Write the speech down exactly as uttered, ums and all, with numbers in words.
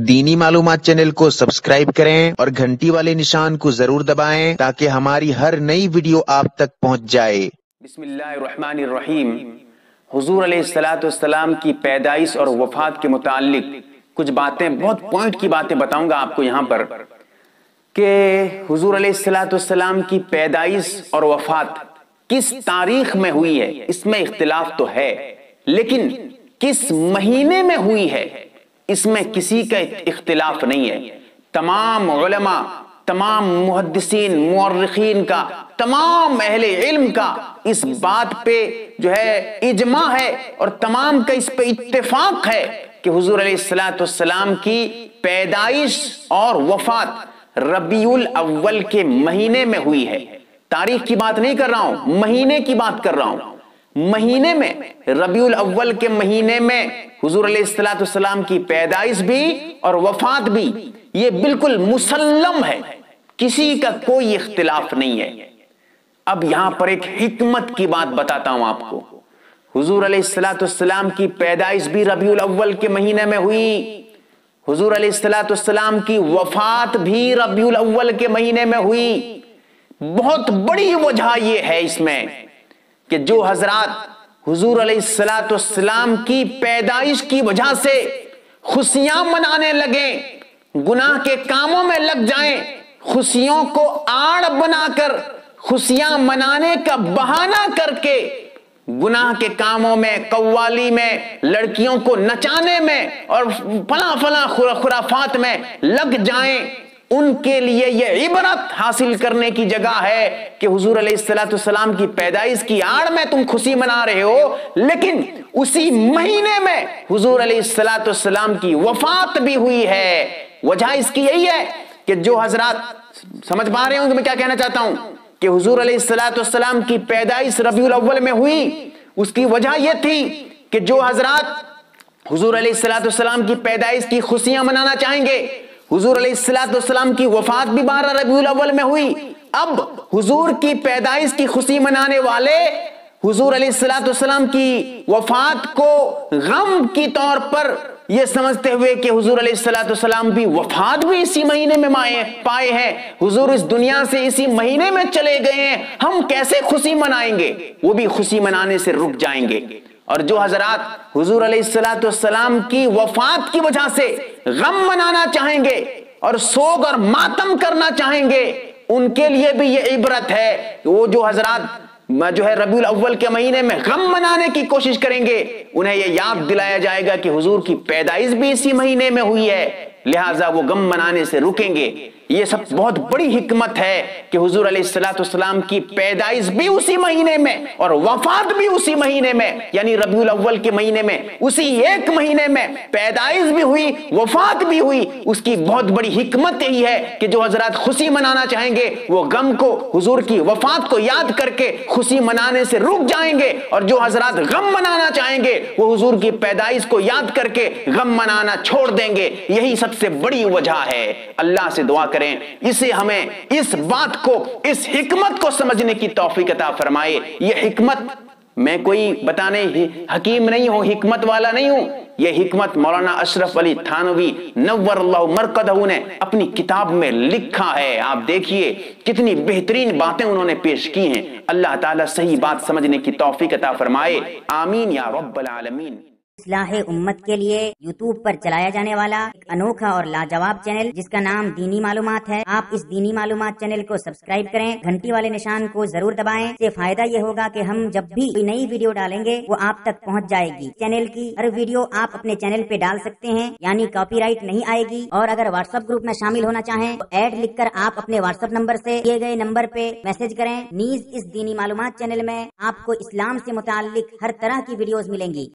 دینی معلومات چینل کو سبسکرائب کریں اور گھنٹی والے نشان کو ضرور دبائیں تاکہ ہماری ہر نئی ویڈیو آپ تک پہنچ جائے۔ بسم اللہ الرحمن الرحیم۔ حضور علیہ الصلوۃ والسلام کی پیدائش اور وفات کے متعلق کچھ باتیں، بہت پوائنٹ کی باتیں بتاؤں گا آپ کو یہاں پر کہ حضور علیہ الصلوۃ والسلام کی پیدائش اور وفات کس تاریخ میں ہوئی ہے، اس میں اختلاف تو ہے، لیکن کس مہینے میں ہوئی ہے اس میں کسی کا اختلاف نہیں ہے۔ تمام علماء، تمام محدثین، مورخین کا، تمام اہل علم کا اس بات پہ جو ہے اجماع ہے اور تمام کا اس پہ اتفاق ہے کہ حضور علیہ الصلوۃ والسلام کی پیدائش اور وفات ربیع الاول کے مہینے میں ہوئی ہے۔ تاریخ کی بات نہیں کر رہا ہوں، مہینے کی بات کر رہا ہوں۔ مہینے میں، ربیع الاول کے مہینے میں حضور علیہ الصلوۃ والسلام کی پیدائش بھی اور وفات بھی، یہ بالکل مسلم ہے، کسی کا کوئی اختلاف نہیں ہے۔ اب یہاں پر ایک حکمت کی بات بتاتا ہوں آپ کو۔ حضور علیہ الصلوۃ والسلام کی پیدائش بھی ربیع الاول کے مہینے میں ہوئی، حضور علیہ الصلوۃ والسلام کی وفات بھی ربیع الاول کے مہینے میں ہوئی۔ بہت بڑی وجہ یہ ہے اس میں کہ جو حضرات حضور علیہ الصلوۃ والسلام کی پیدائش کی وجہ سے خوشیاں منانے لگیں، گناہ کے کاموں میں لگ جائیں، خوشیوں کو آڑ بنا کر خوشیاں منانے کا بہانہ کر کے گناہ کے کاموں میں، قوالی میں، لڑکیوں کو نچانے میں اور فلاں فلاں خرافات میں لگ جائیں، ان کے لیے یہ عبرت حاصل کرنے کی جگہ ہے کہ حضور علیہ الصلوۃ والسلام کی پیدائش کی آڑ میں تم خوشی منا رہے ہو، لیکن اسی مہینے میں حضور علیہ الصلوۃ والسلام کی وفات بھی ہوئی ہے۔ وجہ اس کی یہی ہے کہ جو حضرات سمجھ پا رہے ہوں کہ میں کیا کہنا چاہتا ہوں کہ حضور علیہ الصلوۃ والسلام کی پیدائش ربیع الاول میں ہوئی، اس کی وجہ یہ تھی کہ جو حضرات حضور علیہ الصلوۃ والسلام کی پیدائش کی خوشیاں منانا چاہیں گے، حضور علیہ الصلوۃ والسلام کی وفات بھی بارہ ربیع الاول میں ہوئی، اب حضور کی پیدائش کی خوشی منانے والے حضور علیہ الصلوۃ والسلام کی وفات کو غم کی طور پر یہ سمجھتے ہوئے کہ حضور علیہ الصلوۃ والسلام بھی وفات بھی اسی مہینے میں پائے ہیں، حضور اس دنیا سے اسی مہینے میں چلے گئے ہیں، ہم کیسے خوشی منائیں گے، وہ بھی خوشی منانے سے رک جائیں گے۔ اور جو حضرات حضور علیہ الصلوۃ والسلام کی وفات کی وجہ سے غم منانا چاہیں گے اور سوگ اور ماتم کرنا چاہیں گے، ان کے لیے بھی یہ عبرت ہے کہ وہ جو حضرات جو ہے ربیع الاول کے مہینے میں غم منانے کی کوشش کریں گے، انہیں یہ یاد دلایا جائے گا کہ حضور کی پیدائش بھی اسی مہینے میں ہوئی ہے، لہٰذا وہ غم منانے سے رکیں گے۔ یہ سب بہت بڑی حکمت ہے کہ حضور علیہ الصلوۃ والسلام کی پیدائش بھی اسی مہینے میں اور وفات بھی اسی مہینے میں، یعنی ربیع الاول کے مہینے میں، اسی ایک مہینے میں پیدائش بھی ہوئی، وفات بھی ہوئی۔ اس کی بہت بڑی حکمت یہی ہے کہ جو حضرات خوشی منانا چاہیں گے وہ غم کو، حضور کی وفات کو یاد کر کے خوشی منانے سے رک جائیں گے، اور جو حضرات غم منانا چاہیں گے وہ حضور کی پیدائش کو یاد کر کے غم منانا چھوڑ دیں گے۔ یہی سب سے بڑی وجہ ہے۔ اللہ سے دعا کریں اسے ہمیں اس بات کو، اس حکمت کو سمجھنے کی توفیق عطا فرمائے۔ یہ حکمت، میں کوئی بتانے حکیم نہیں ہوں، حکمت والا نہیں ہوں، یہ حکمت مولانا اشرف علی تھانوی نور اللہ مرقدہ نے اپنی کتاب میں لکھا ہے۔ آپ دیکھیے کتنی بہترین باتیں انہوں نے پیش کی ہیں۔ اللہ تعالیٰ صحیح بات سمجھنے کی توفیق عطا فرمائے، آمین یا رب العالمین۔ اصلاح امت کے لیے یوٹیوب پر چلایا جانے والا ایک انوکھا اور لاجواب چینل جس کا نام دینی معلومات ہے، آپ اس دینی معلومات چینل کو سبسکرائب کریں، گھنٹی والے نشان کو ضرور دبائیں۔ اس سے فائدہ یہ ہوگا کہ ہم جب بھی کوئی نئی ویڈیو ڈالیں گے وہ آپ تک پہنچ جائے گی۔ چینل کی ہر ویڈیو آپ اپنے چینل پہ ڈال سکتے ہیں، یعنی کاپی رائٹ نہیں آئے گی۔ اور اگر واٹس ایپ گروپ میں شامل ہونا چاہیں تو ایڈ لکھ کر آپ اپنے واٹس ایپ نمبر سے دیے گئے نمبر پہ میسج کریں۔ نیز اس دینی معلومات چینل میں آپ کو اسلام سے متعلق ہر طرح کی ویڈیوز ملیں گی۔